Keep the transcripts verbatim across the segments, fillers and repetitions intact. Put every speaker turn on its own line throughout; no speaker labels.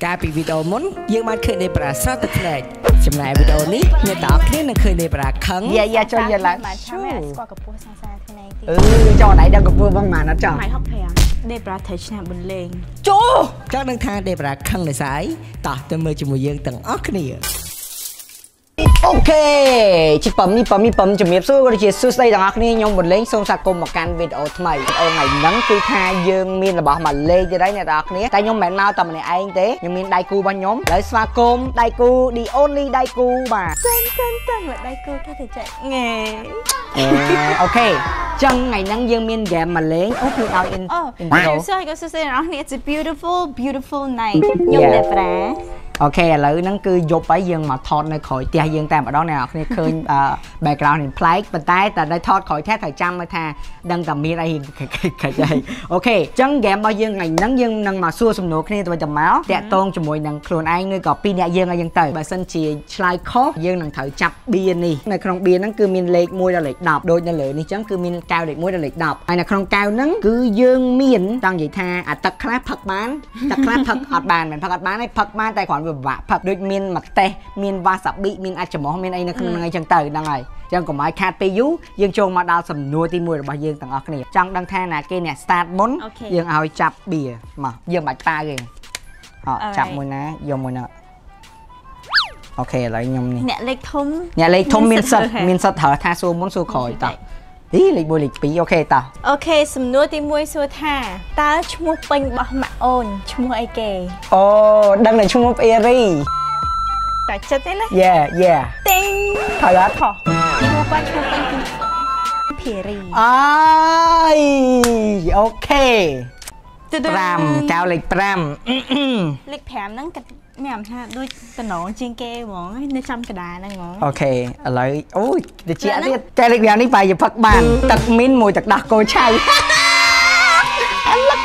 ការពីវីដេអូមុនយើងបានឃើញនៃប្រាស្រ័យទឹកភ្នែកចំណែកវីដេអូនេះអ្នកទាំងអស់គ្នានឹងឃើញនៃប្រាខឹងយ៉ាយ៉ាចូលយកឡើងស្គាល់កម្ពស់សង្សារថ្ងៃទីអឺចោណៃដឹងកម្ពស់បងម៉ានអត់ចោម៉ៃហុកប្រាំដេប្រាថៃឆ្នាំប៊ុនលេងចូលចង់ដឹងថាដេប្រាខឹងនៅស្អីតោះទៅមើលជាមួយយើងទាំងអស់គ្នាអូខេជីប៉មនេះប៉មនេះប៉មជំរាបសួរក៏ជាសួស្តីទាំងអស់គ្នាខ្ញុំប៊ុនលេងសូមស្វាគមន៍មកកាន់វីដេអូថ្មីអូថ្ងៃហ្នឹងគឺថាយើងមានរបស់មកលេងទៀតហើយអ្នកទាំងអស់គ្នាតែខ្ញុំមិនមែនមកតែម្នាក់ឯងទេខ្ញុំមានដៃគូរបស់ខ្ញុំហើយស្វាគមន៍ដៃគូ the only ដៃគូបាទសិនសិនសិនមកដៃគូគេទៅចែកងេអូខេចឹងថ្ងៃហ្នឹងយើងមានហ្គេមមកលេងអូគឺឲ្យ in
អូសួស្តីក៏សួស្តីអ្នកនរគ្នា it's a beautiful beautiful night ខ្ញុំតែប្រា
អូខេឥឡូវហ្នឹងគឺយប់ហើយយើងមកថតនៅក្រោយផ្ទះយើងតែម្ដងអ្នកនរគ្នាឃើញ background នេះប្លែកប៉ុន្តែតែនៅថតក្រោយផ្ទះត្រូវចាំមើលថាដឹងតែមានអីខិចហើយអូខេអញ្ចឹងហ្គេមរបស់យើងថ្ងៃហ្នឹងយើងនឹងមកសួរសំណួរគ្នាទៅវិញទៅមកតាក់ទងជាមួយនឹងខ្លួនឯងឬក៏ពីរអ្នកយើងឲ្យយើងទៅបើសិនជាឆ្លើយខុសយើងនឹងត្រូវចាប់បៀនេះនៅក្នុងបៀហ្នឹងគឺមានលេខមួយដល់លេខដប់ដូចនៅលើនេះអញ្ចឹងគឺមានកែវលេខមួយដល់លេខដប់ហើយនៅក្នុងកែវហ្នឹងគឺយើងមានចង់និយាយថាអាទឹកខ្លះផឹកបានទឹកខ្លះផឹកអត់បានមិនផឹកអត់បានទេផឹកបានតែគ្រាន់វាពិបាកផឹកដូចមានម្ទេសមានវ៉ាសាប៊ីមានអាចចំោះមានអីនៅក្នុងហ្នឹងអីចឹងទៅហ្នឹងហើយចឹងកុំឲ្យខាតពេលយូរយើងចូលមកដល់សំណួរទីមួយរបស់យើងទាំងអស់គ្នាចង់ដឹងថាណាគេអ្នក start មុនយើងឲ្យចាប់បៀមកយើងបាច់ប៉ាទេអត់ចាប់មួយណាយកមួយណាអូខេឥឡូវខ្ញុំនេះ
អ្នកលេខធំ
អ្នកលេខធំមានសិតមានសិតត្រូវថាសួរមុនសួរក្រោយតោះអីលេខមួយលេខពីរអូខេតោះ
អូខេសំណួរទីមួយសួរថាតើឈ្មោះពេញរបស់ម៉ាក់អូនឈ្មោះអីគេ
អូដឹងតែឈ្មោះអេរី
តែចិត្តទេណា
Yeah yeah
ទីង
ហើយអត់
ខុសឈ្មោះគាត់ឈ្មោះពេញគឺភេរី
អើយអូខេប្រាំកៅលេខប្រាំ
លេខប្រាំហ្នឹងគាត់មានអារម្មណ៍ថាដូចតំណងជាងគេហ្មងនៅចំកណ្ដាលហ្នឹងហ្មង
អូខេឥឡូវអូយតិចទៀតតែលេខប្រាំនេះបែរជាផឹកបានទឹកមីនមួយទឹកដោះគោឆៅអលឹក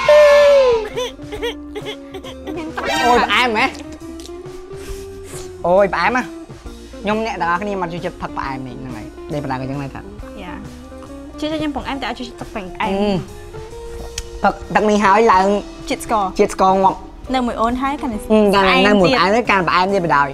អូយផ្អែមហ៎អូយផ្អែមហ៎ខ្ញុំអ្នកទាំងអស់គ្នាមកជួយចិត្តផឹកផ្អែមនេះហ្នឹងហើយដេកបណ្ដាក៏ចឹងដែរថា
យ៉ាជួយខ្ញុំបង្អែមតែឲ្យជួយទឹកពេញផ្អែម
ផឹកទឹកនេះហើយឡើង
ជាតិស្ករ
ជាតិស្ករងាប់
នៅមួយអូនហើយកាន់
តែនៅមួយផ្អែមទៅកាន់ផ្អែមទៀតបណ្ដោយ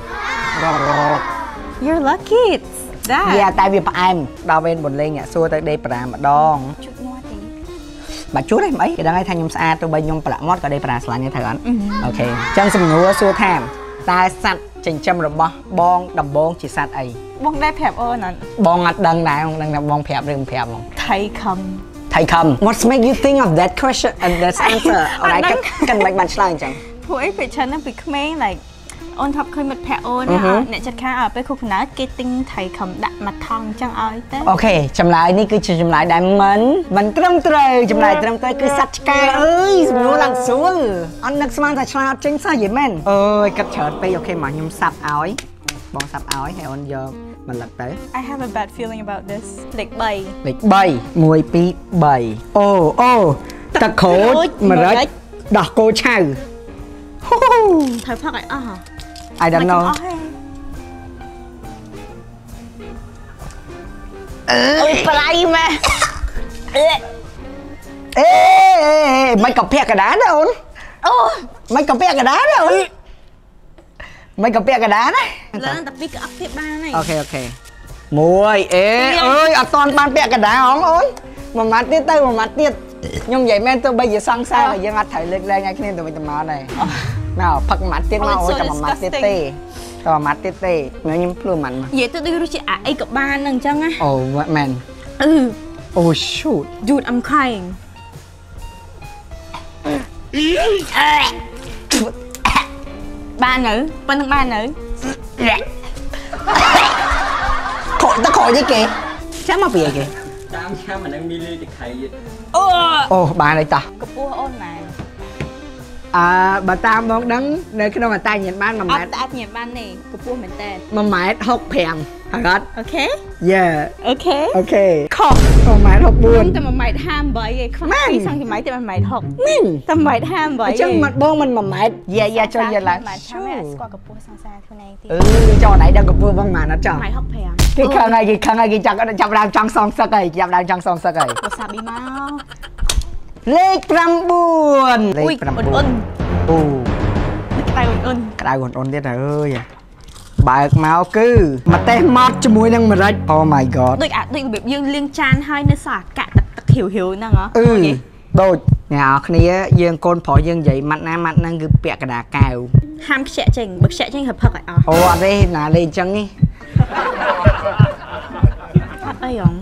You're lucky that
យ៉ាតែវាផ្អែមដល់ពេលបន្លេងអ្នកសួរទៅដេកប្រាម្ដង
ជូតមាត់ទេ
បាច់ជូតទេមិនអីគេដឹងហើយថាខ្ញុំស្អាតទោះបីខ្ញុំប្រឡាក់មាត់ក៏ដេកប្រាស្លាញ់ដែរត្រូវអត់អូខេអញ្ចឹងសំណួរសួរថាតើសត្វចិញ្ចឹមរបស់បងដំបងជាសត្វអី
បងដែរប្រាប់អូនអត់
បងអត់ដឹងដែរបងដឹងថាបងប្រាប់ឬមិនប្រាប់ហ្មង
ថៃខំ
ថៃខំ What's make you think of that question and that answer អរ៉ៃកិនកិនមិនបានឆ្លើយអញ្ចឹង
ព្រោះអីពេលច្រើនហ្នឹងពីក្មេង like អូនថប់ឃើញមិត្តភក្តិអូនអ្នកចិត្តខាងឲ្យពេលខុសកំណើតគេទិញថៃខំដាក់មួយថង់អញ្ចឹងឲ្យទៅ
អូខេចម្លើយនេះគឺជាចម្លើយដែលមិនមិនត្រឹមត្រូវចម្លើយត្រឹមត្រូវគឺសត្វឆ្កែអើយសំណួរឡើងស្រួលអត់នឹកស្មានថាឆ្លើយអត់ចេញសោះយីមែនអើយកាត់ច្រើនពេកអូខេមកខ្ញុំសាប់ឲ្យបងសាប់ឲ្យហើយអូនយកមកលឹកទៅ
I have a bad feeling about this លេខបី
លេខបីមួយពីរបីអូអូទឹកក្រូចម្រេចដោះគោឆៅ
ត្រូវផឹកឲ្យអស់
I don't know
អូយប្រៃម៉ែអេ
អេមិនក៏ពាក់កណ្ដាលណាអូន
អូ
មិនក៏ពាក់កណ្ដាលណាអូនមិនក៏ពាក់កណ្ដាលណា
ឡើងតែពីរក៏អត់ភាពបានហើយ
អូខេអូខេមួយអេអើយអត់តាន់បានពាក់កណ្ដាលហងអូនមួយម៉ាត់ទៀតទៅមួយម៉ាត់ទៀតខ្ញុំនិយាយមែនទៅបីជាសង្សារតែយើងអត់ត្រូវលើកលែងឲ្យគ្នាទៅវិញទៅមកដែរមកផឹកមួយម៉ាត់ទៀតមកអូនតែមួយម៉ាត់ទៀតទេតើមួយម៉ាត់ទៀតទេខ្ញុំភ្លួម៉ាត់មក
និយាយទៅដូចរសជាតិអាអីក៏បានហ្នឹងអញ្ចឹងណា
អូមែន
អឺ
អូ shoot
dude I'm crying បាននៅប៉ុណ្្នឹងបាននៅ
ខកតខកយីគេចាំមកពីអីគេ
តាមឆាំអានឹងមានលេខទៅខៃ
អូ
អូបានហើយតោះ
កពស់អូនម៉ែ
អើបើតាមមកដឹងនៅក្នុងអតាញ៉ាំបានមួយម៉ែត្រ
អត់ញ៉ាំបានទេកពស់មែនតើ
មួយម៉ែត្រហុកប្រាំហើយអត់
អូខេ
យេ
អូខេ
អូខេខុសមួយម៉ែត្រហុកបួន
តែមួយម៉ែត្រហាមបីឯងខ្វះពីសង់ទីម៉ែត្រតែមួយម៉ែត្រហុក
មែន
តែមួយម៉ែត្រហាមបី
អញ្ចឹងមាត់បងមិនមួយម៉ែត្រយ៉ាយ៉ាចូលយកឡើង
ស្គាល់កពស់សង្សារខ្លួនឯងទៀត
អឺចោណៃដឹងកពស់បងម៉ានអត់ចោ
ម៉ែត្រហុកប្រាំ
គេខឹងហើយគេខឹងហើយគេចាប់ចាប់ដើមចង់សងសឹកហើយចាប់ដើមចង់សងសឹកហើយ
វ៉ាសាប៊ីមក
លេខប្រាំបួន
លេខប្រាំបួនអូ
អូ
លេខអូន
ក្តៅអូនៗទៀតអើយបើកមកគឺម្ទេសម៉ត់ជាមួយនឹងម្រេច Oh my god
ដូចអាដូចរបៀបយើងលាងចានហើយនៅសល់អាកាក់ទឹកទឹកហៀវហៀវហ្នឹងហ៎
អឺដូចអ្នកនរគ្នាយើងកូនប្រុសយើងនិយាយម៉ាត់ណាម៉ាត់ហ្នឹងគឺពាក់កណ្ដាលកែវ
ហាមខ្ជាក់ចេញបើខ្ជាក់ចេញហើយផឹកឲ្យអស់
អូអត់ទេណាលេងអញ្ចឹងនេះ
អត់អីហង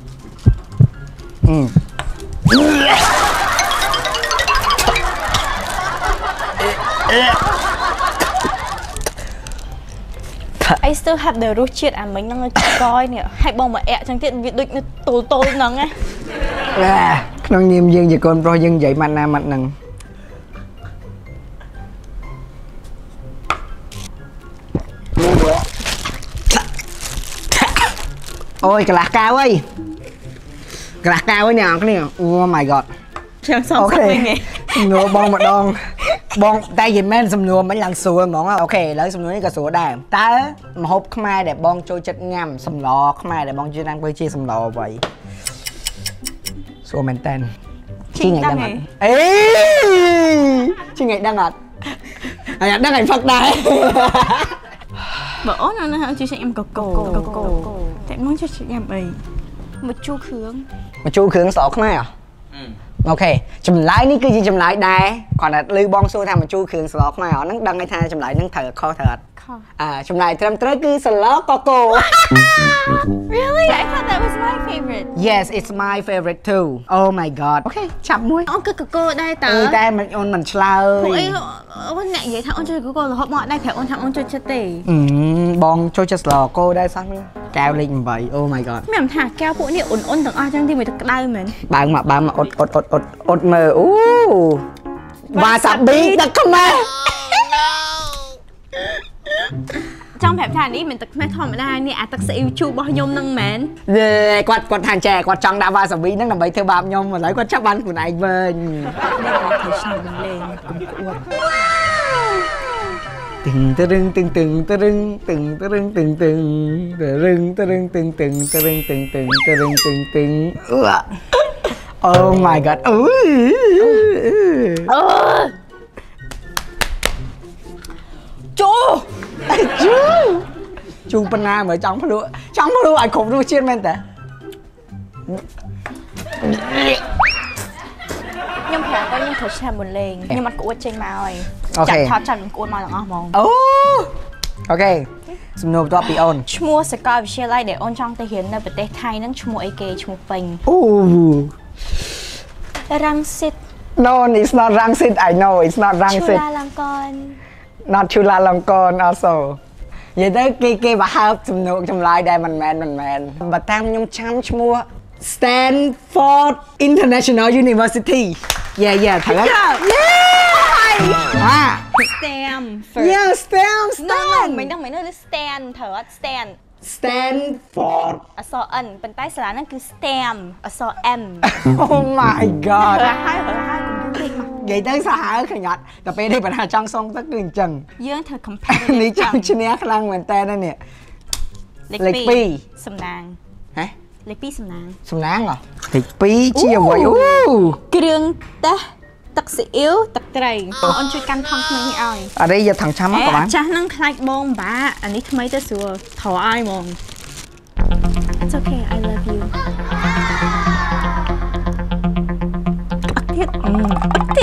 I still have the រសជាតិអាមិញហ្នឹងកយនេះហើយបងមកអែកចឹងទៀតវាដូចនៅតូលតូលហ្នឹងណា
ក្នុងនាមយើងជាកូនប្រុសយើងនិយាយម៉ាត់ណាម៉ាត់ហ្នឹងអូយកន្លះកែវអីកន្លះកែវអីអ្នកនរគ្នា Oh my god
ចាំសំខាន់វិញឯង
សំណួរបងម្ដងបងតែនិយាយមែនសំណួរមិញឡើងស្រួលហ្មងអូខេឥឡូវសំណួរនេះក៏ស្រួលដែរតើម្ហូបខ្មែរដែលបងចូលចិត្តញ៉ាំសម្លខ្មែរដែលបងជឿថាធ្វើជាសម្លអ្វីស្រួលមែនតើជីងឯងដឹងអត់អេជីងឯងដឹងអត់ហើយអត់ដឹងឯងផឹកដែរ
បើអូនអានោះជួយញ៉ាំកកូកកូតែមកជួយញ៉ាំអីមកជូរគ្រឿង
មកជូរគ្រឿងស្អកខ្មែរអ្ហ៎ អូខេចម្លើយនេះគឺជាចម្លើយដែរគាត់តែលើបងសួរថាមកជូរគ្រឿងស្លខ្មែរអត់ហ្នឹងដឹងថាចម្លើយហ្នឹងត្រូវខុសត្រូវអត់អើចម្លើយត្រឹមត្រូវគឺស្លកកូ
Really I thought that was my favorite
Yes it's my favorite too Oh my god អូខេចាប់មួយ
អូនគឺកកូដែរតើ
អឺតែមិនអូនមិនឆ្លើយ
ពួកអីអូនអ្នកនិយាយថាអូនចូលកកូរហូតមកដែរប្រាប់អូនថាអូនចូលចិត្តទេ
អឺបងចូលចិត្តស្លកូដែរសោះនេះកែវលេខeight Oh my god
មានថាកែវពួកនេះអ៊ុនអ៊ុនទាំងអស់ចឹងទីមួយទឹកក្តៅមែន
បើមកបើមកអត់អត់អត់អត់អត់មើលអូវ៉ាសាប៊ីទឹកខ្មែរ
ចង់ប្រាប់ថានេះមិនទឹកខ្មែរធម្មតានេះអាទឹកស៊ីអ៊ីវជូររបស់ខ្ញុំហ្នឹងមែន
គាត់គាត់ថាចែគាត់ចង់ដាក់វ៉ាសាប៊ីហ្នឹងដើម្បីធ្វើបាបខ្ញុំឥឡូវគាត់ចាប់បានខ្លួនឯងវិញ
ធ្វើឆ្នាំលេងកុំអួត
ตึงตึงตึงตึงตึงตึงตึงตึงตึงตึงตึงตึงตึงตึงตึงตึงตึงตึงตึงเออ Oh my god เออจูจูจูប៉ុណ្ណាមើលចង់ភ្លក់ចង់ភ្លក់ឲ្យគ្រប់រសជាតិមែនតើ
ខ្ញុំប្រាប់គាត់ខ្ញុំធ្វើឆ្នាំមុនលេងខ្ញុំអត់ក្អួតចេញមកហើយ
អូខេ
ចាប់ថតចាំក្អួតមកទាំងអស់ហ្មង
អូអូខេសំណួរបន្ទាប់ពីអូន
ឈ្មោះសាកលវិទ្យាល័យដែលអូនចង់ទៅរៀននៅប្រទេសថៃហ្នឹងឈ្មោះអីគេឈ្មោះពេញ
អូ
រាំងសិត
No it's not Rangsit I know it's not Rangsit
ឈូឡាឡង់កន
Not Chulalongkorn also និយាយទៅគេគេបើហើបសំណួរចម្លើយដែរមិនមែនមិនមែនបើតាមខ្ញុំចាំឈ្មោះ Stanford International University Yeah yeah ត្រូវ Yeah អា
STEM
Yeah STEM
No
STEM
មិនដឹងមិនដឹង stand ត្រូវអត់ stand
Stanford
អក្សរ N ប៉ុន្តែសាលាហ្នឹងគឺ STEM អក្សរ M
Oh my god
ហើយហើយហើយកុំយល់ពេកមក
និយាយទៅសាហាវឃើញអត់តែពេលនេះបើថាចង់សុងទឹកគឺអញ្ចឹង
យើងធ្វើ competitive
នេះចង់ឈ្នះខ្លាំងមែនតើនេះ
លេខ2សំណាង
ហ៎
លេខ2សំណាង
សំណាងហ៎លេខ2ជាអ្វីអូ
គ្រឿងទេសទឹកស៊ីអ៊ីវទឹកត្រីអូនជួយកាន់ថង់ថ្មីនេះឲ្យ
អរិយយកថងចាំមកក៏បាន
ចាស់ហ្នឹងខ្លាចបងបាអានេះថ្មីទៅស្រួលថោឲ្យហ្មង It's okay I love you អត់ទៀតអត់ទៀត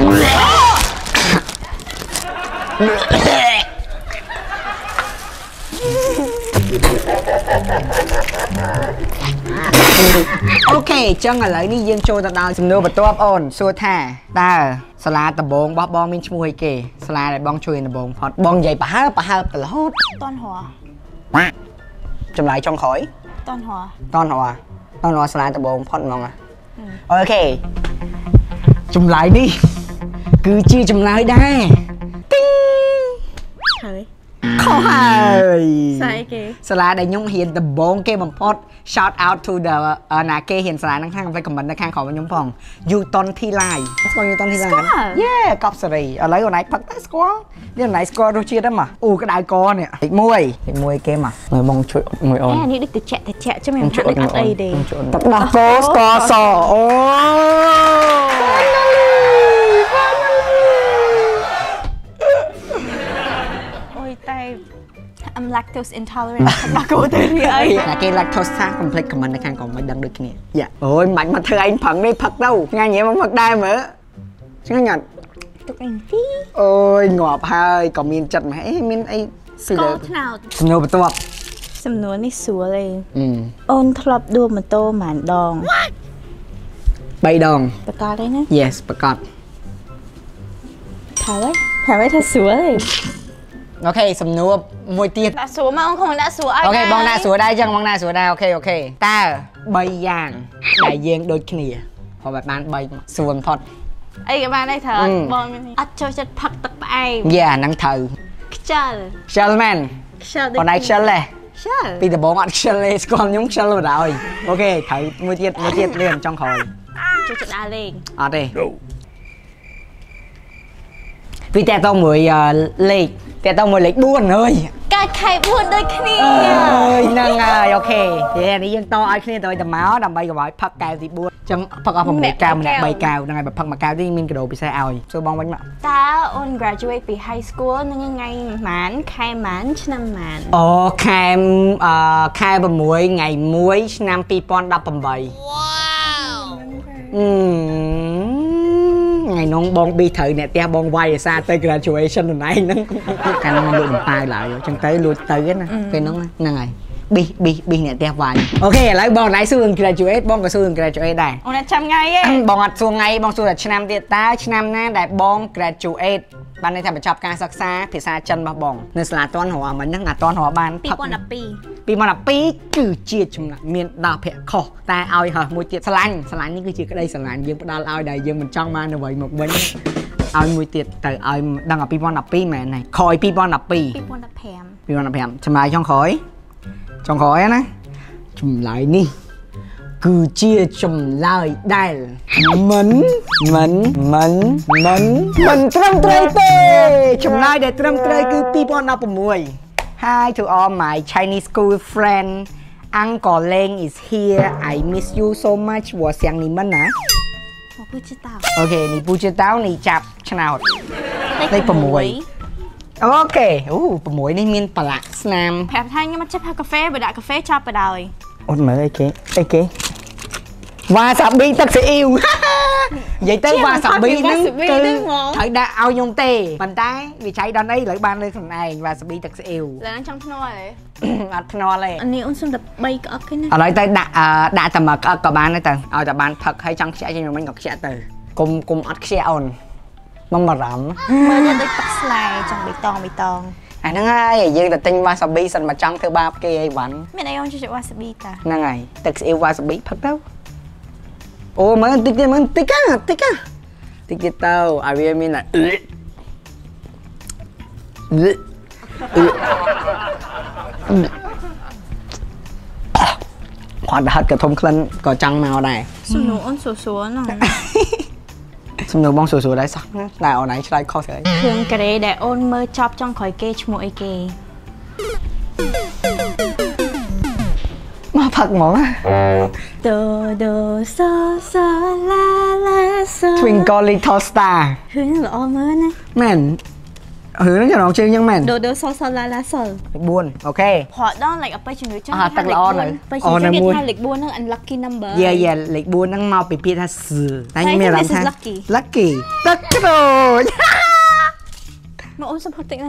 អូខេអញ្ចឹងឥឡូវនេះយើងចូលទៅដល់សំណួរបន្ទាប់អូនសួរថាតើសាលាដំបងរបស់បងមានឈ្មោះអីគេសាលាដែលបងជួយដំបងផុតបងនិយាយប្រហើបប្រហើបទៅរហូត
តន់ហោះ
ចម្លើយចុងក្រោយ
តន់ហោះ
តន់រហតន់រហសាលាដំបងផុតហ្មងអូខេចម្លើយនេះគឺជាចម្លើយដែរទីង
ហើយ
ខុសហើយ
ស្អីគេ
សាលាដែលខ្ញុំហ៊ានដំបងគេបំផុត shout out to the ណាគេហ៊ានសាលាហ្នឹងខាង comment នៅខាងក្រោមខ្ញុំផង Yuton Thilai ស្គាល់ Yuton Thilai យេកប់សេរីឥឡូវអូនឯងផឹកតែស្គាល់នេះអូនឯងស្គាល់រសជាតិហ្នឹងមកអូក្តៅកនេះលេខ1លេខ1គេមកមើលបងជួយមួយអូន
អានេះដូចតិចតិចចឹងមិនថាដូចអត់អីទេ
ទឹកដោះគោស្ករសអូ
ơi tay I'm lactose intolerant bà cô tới đi ấy
là cái lactose complex của mình là càng còn mới đăng được nè dạ ôi mạnh mà thưa anh phận đi phật đâu nghe nhẹ mà phật đai mà chứ nhận
tụi anh tí
ôi ngọt hơi còn miên chật mà ấy miên ấy xì
có nào
sầm nô bật tuột
sầm nôนี่สวยเลย
ừ
ôn thọp đua mà tô màn đòn
bay đòn
bà con đấy nè
yes bà con
thảo ấy thảo ấy thật sủa rồi
ok sầm nô môi tiệt
đã sủa mà ông không đã sủa ai
ok bong na sủaได้จังบองนาสួได้โอเคโอเคตาใบอย่างได้เยียงโดยគ្នាพอแบบนั้นใบสวนพอด
ấy các bạn đây thở
Ừ.
bom ắt cho chất phật tập ai
อย่านังเธอ
chờ
เชลแมน
chờ
còn nàyเชลเลย
chờ
ពីដំបងអត់เชลเลยស្គាល់ខ្ញុំเชลបណ្ដោយអូខេត្រូវមួយទៀតមួយទៀតលឿនចង់ក្រោយ
cho chất đá lên
អត់ទេពីតែតមួយលេខតែតមួយលេខបួនអើយ
cái khay buồn đôi khi
អើយហ្នឹងហើយអូខេទេនេះយើងតឲ្យគ្នាទៅតែមកដើម្បីកុំឲ្យផឹកកែវទីបួនអញ្ចឹងផឹកអស់ប្រាំកែវម្នាក់បីកែវហ្នឹងហើយបើផឹកមួយកែវទីមានកដោពិសេសឲ្យសួរបងវិញមក
ta ôn graduate ពី high school នឹងថ្ងៃម៉ានខែម៉ានឆ្នាំម៉ាន
អូខែអឺខែ6ថ្ងៃ1ឆ្នាំពីរពាន់ដប់ប្រាំបី
wow
អឺថ្ងៃនោះបងប៊ីត្រូវអ្នកផ្ទះបងវាយអាសាទៅ graduation ខ្លួនឯងហ្នឹងកាលនោះលួចបំប៉ាវឡើយអញ្ចឹងទៅលួចទៅណាពេលហ្នឹងហ្នឹងហើយប៊ីប៊ីប៊ីអ្នកផ្ទះវាយអូខេឥឡូវបងណៃសួរ graduate បងក៏សួរ graduate ដែរ
អូនចាំថ្ងៃឯង
បងអត់សួរថ្ងៃបងសួរតែឆ្នាំទៀតតើឆ្នាំណាដែលបង graduate បានន័យថាបញ្ចប់ការសិក្សាភាសាចិនរបស់បងនៅសាលាតនរហមិញហ្នឹងអាតនរហបាន
ពីរពាន់ដប់ពីរ
ពីរពាន់ដប់ពីរគឺជាចំណាក់មានដល់ភ័ក្រខុសតែឲ្យហោះមួយទៀតស្រឡាញ់ស្រឡាញ់នេះគឺជាក្តីស្រឡាញ់យើងផ្ដល់ឲ្យដែលយើងមិនចង់បានអ្វីមកវិញឲ្យមួយទៀតទៅឲ្យដឹងឲ្យពីរពាន់ដប់ពីរមែនហើយក្រោយពីរពាន់ដប់ពីរ
ពីរពាន់ដប់ប្រាំ
ពីរពាន់ដប់ប្រាំចម្លើយចុងក្រោយចុងក្រោយណាចម្លើយនេះគឺជាចម្លើយដែលមិនមិនមិនមិនមិនត្រឹមត្រូវទេចម្លើយដែលត្រឹមត្រូវគឺពីរពាន់ដប់ប្រាំមួយ Hi to all my Chinese school friend Uncle Leng is here I miss you so much 我想你们ណា
មកពូជតោ
អូខេនេះពូជតោនេះចាប់ឆ្នោត
លេខ6
អូខេអូ6នេះមានប្រឡាក់ស្នាម
ប្រាប់ថាខ្ញុំមកចាប់ផាកាហ្វេបើដាក់កាហ្វេចាប់បដ ாய்
អូនមើលអីគេអីគេវ៉ាសាប៊ីទឹកស៊ីអ៊ីវនិយាយទៅវ៉ាសាប៊ីហ្នឹងគឺត្រូវដាក់ឲ្យខ្ញុំទេប៉ុន្តែវាចៃដល់អីឥឡូវបានលើខ្លួនឯងវ៉ាសាប៊ីទឹកស៊ីអ៊ីវ
ឡើយចង់ភ្នាល់ហ៎
អត់ភ្នាល់ទេ
អានេះអូនសុំតែបីក្អឹកទេណា
ឥឡូវទៅដាក់ដាក់តែមកក្អឹកក៏បានដែរទៅឲ្យតែបានផឹកហើយចង់ខ្ជាក់ចេញមិញក៏ខ្ជាក់ទៅគុំគុំអត់ខ្ជាក់អូនមកបារម្ភ
មើលទៅដូចទឹកស្លែចង់បៃតងបៃតង
អាហ្នឹងហើយយើងទៅទិញវ៉ាសាប៊ីសិនមកចង់ធ្វើបាបគេអីវ៉ាន់
មានអីអូនជួយវ៉ាសាប៊ីតា
ហ្នឹងហើយទឹកស៊ីអ៊ីវវ៉ាសាប៊ីផឹកទៅអូមើលតិចទៀតមើលតិចណាតិចណាតិចទៀតទៅឲ្យវាមានតែអឺអឺគាត់ទៅហត់ក៏ធំក្លិនក៏ចង់មកដែរ
សំណួរអូនសួរសួរហ្នឹង
សំណួរបងសួរសួរដែរសោះតែអូនឯងឆ្លើយខុសស្អី
គ្រឿងការ៉េដែលអូនមើលចប់ចង់ក្រោយគេឈ្មោះអីគេ
មកផឹកហ្មង
ដូដូសូសូឡាឡាសូ
Twinkle Little Star
រឿងល្អមើលណា
មែនរឿងហ្នឹងចំណងជើងអញ្ចឹងមែន
ដូដូសូសូឡាឡាសូ
bốnអូខេ
ព្រោះដល់ like អបិជំនួយចឹង
អត់ទឹកល្អនៅ
បិ
អូ
ជំ
នៅ
នួយ
មួយ
ថាលេខ4ហ្នឹង unlucky number
យេយេលេខbốnហ្នឹងមកពីពាក្យថាសឺតែខ្ញុំមានអារម្មណ៍ថា
lucky
lucky ទឹកក្រូច
មកអូនសុំផឹកតិចណា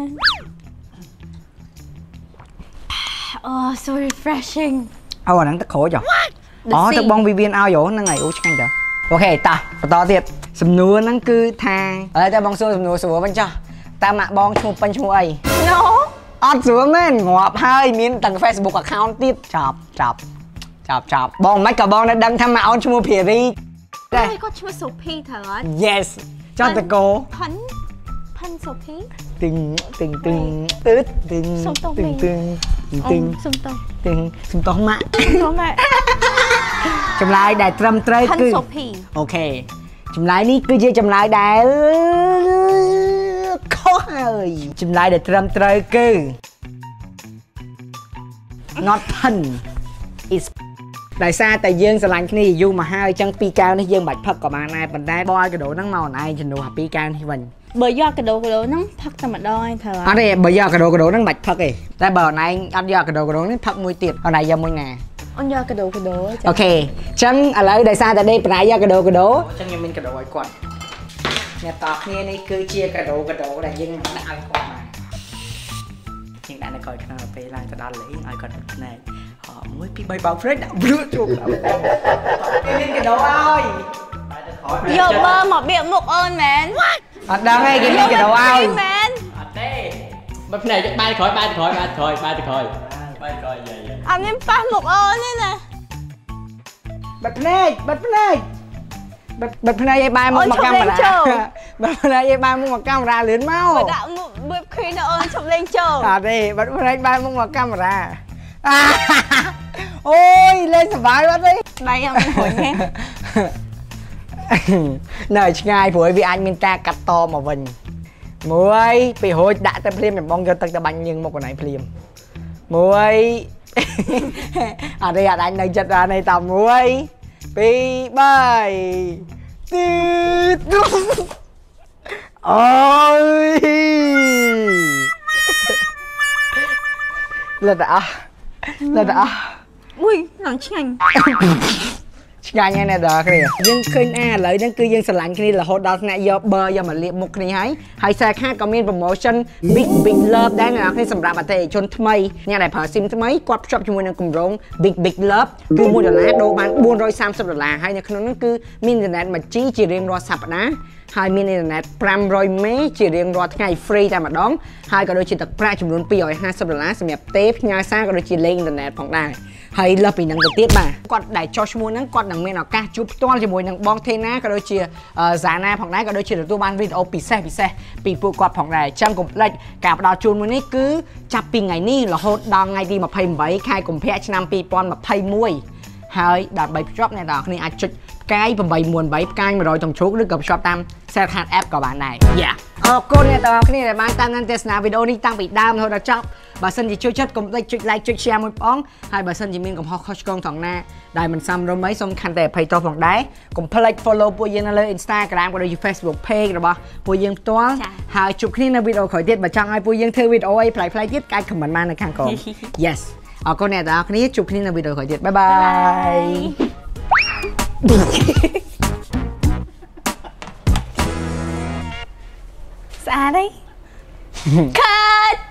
អូ so refreshing
អូអាហ្នឹងទឹកក្រូចហ៎អូទឹកបងវិវៀនឲ្យហ៎ហ្នឹងហើយអូឆ្ងាញ់តើអូខេតោះបន្តទៀតសំណួរហ្នឹងគឺថាឥឡូវតែបងសួរសំណួរស្រួលវិញចុះតាម៉ាក់បងឈ្មោះពេញឈ្មោះអី
No
អត់ស្រួលមែនងាប់ហើយមានទាំង Facebook account ទៀតចប់ចប់ចប់ចប់បងមិនក៏បងនៅដឹងថាម៉ាក់អូនឈ្មោះភារីតែ
ហើយគាត់ឈ្មោះ Sophie ត្រូវអត់
Yes ចង់តកោ
ផាន់ផាន់ Sophie
ទឹងទឹងទឹងអឺទឹង
សុំតោះ
ទឹង
វិញ
ទឹង
អូ
ទឹង
នសុំតោះ
ទឹងសុំតោះម៉ាក់
សុំម៉ែ
ចម្លើយដែលត្រឹមត្រូវ
ផាន់
គឺ
Sophie
អូខេចម្លើយនេះគឺជាចម្លើយដែលខុសហើយចម្លើយដែលត្រឹមត្រូវគឺ not pun is đại sa tại dương sờ lạnh kia dù mà hai chân pi cao nó dương bạch phật của bạn này mình đây boy cái độ nắng màu này trình độ pi cao thì mình
bởi do cái đồ cái đồ nắng thật tao mà đôi thờ
ở đây bởi do cái độ cái độ nắng bạch phật kì tại bờ này anh do cái độ cái độ nó phật mùi tiệt ở này do mùi nè
anh do cái đồ cái đồ
ok chân ở lại đại sa tại đây phải do cái độ cái độ chân như mình cái độ ấy quạt nhà tọt kia này cứ chia cái độ cái độ là dương đã ai quạt mà nhưng đã nó coi cái nào về lại cho đo lấy ai còn này họ mới bị bay bao phết đã bự chuột cái cái độ ơi
giờ bơ một biện mục ơn mến
ở đâu ngay cái cái đồ ao
mến
bắp này chắc bay khỏi bay khỏi bay khỏi bay khỏi bay khỏi vậy vậy
anh em ba mục ơn thế nè
bắp này bắp này bắp bắp này vậy bay một mặt camera bắp này vậy bay một mặt camera lớn mau
bữa đạo bữa khi nó ơn chụp lên trời
à đây bắp này bay một mặt camera ôi lên sờ vai bắt đi
bay em hồi nghe
nơi ngay với vì anh mình ta cắt to mà vinh muối bị hồi đã tập phim mình mong cho tất cả bạn nhưng một cái này phim muối ở đây anh đang chặt ra này tầm muối bị bay ôi là đã là đã
ui nó chanh
ngay nghe nè đó kìa dân khinh a lợi đang cư dân sờ lạnh kia là hot dog này do bơ do mà liệp một cái này hay xe khác comment promotion big big love đấy nè khi sầm rạp mà tệ chôn thay nhà này phở sim mấy quạt shop cho mình cùng rong big big love cứ mua đợt lá đồ bán buôn rồi sam sập đợt là hay nhà nó cứ internet mà chỉ chỉ riêng lo sập đá hai min internet pram rồi mấy chỉ riêng lo ngày free tại mà đón hai có đôi chỉ tập pra chủng luôn pi rồi hai sập đợt lá sầm đẹp tép nhà xa có đôi chỉ lên internet phòng đài hay là bị năng tiếp mà quạt đại cho mua năng quạt năng men nào ca chụp toan cho mùi năng bong thế ná có đôi chia giá na phòng đáy có đôi chia được tôi ban video bị xe bị xe bị phụ quạt phòng đài chân cùng lệch cả đào chun mới cứ chập pin ngày ní là hốt đòn ngày đi mà pay mấy khai cùng phe năm pi pon mà pay muôi hơi đặt bảy shop này đó này ai chụp cái và bảy muôn bảy cái mà rồi tổng số được gặp shop tam xe hạt app của bạn này yeah ờ cô này tao cái này là mang tam năng test nào video đi tăng bị đam thôi đã chọc bà sân chỉ chui chất cùng like chui like chui share một bóng hai bà sân chỉ miên cùng họ coach con thằng na đại mình xăm rồi mấy xong khăn tè pay to phòng đáy cùng like follow bùi dương lên Instagram của đây Facebook page rồi bà bùi dương toán hai chụp khi nào video khỏi tiết bà chọn ai bùi dương theo video ấy play play tiết cái comment man này khang còn yes ờ cô này tao cái này chụp khi nào video khỏi tiết bye bye
xa đấy cut